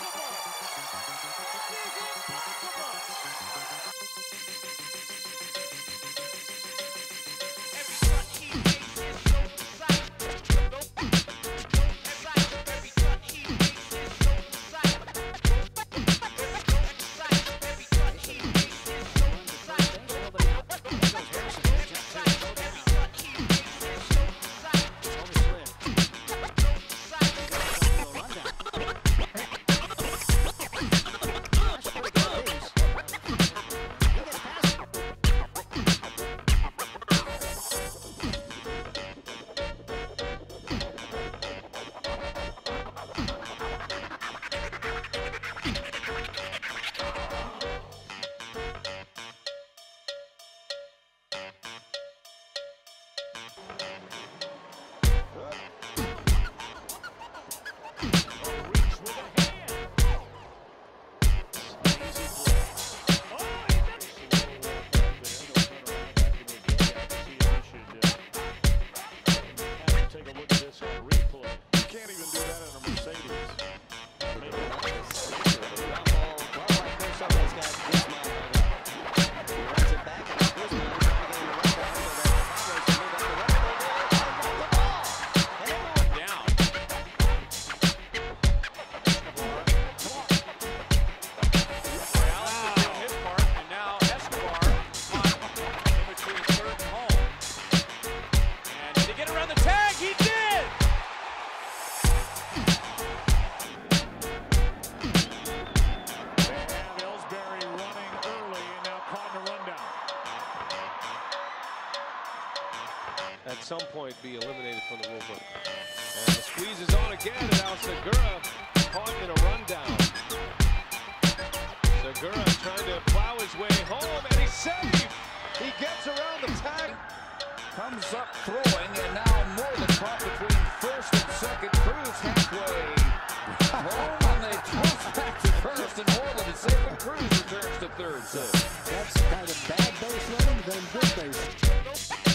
At some point be eliminated from the rule book. And the squeeze is on again, and now Segura caught in a rundown. Segura trying to plow his way home, and he's safe. He gets around the tag. Comes up throwing, and now more than caught between first and second. Cruz halfway home, and they toss back to first, and more than safe, and Cruz returns to third. So that's kind of bad base running than good base.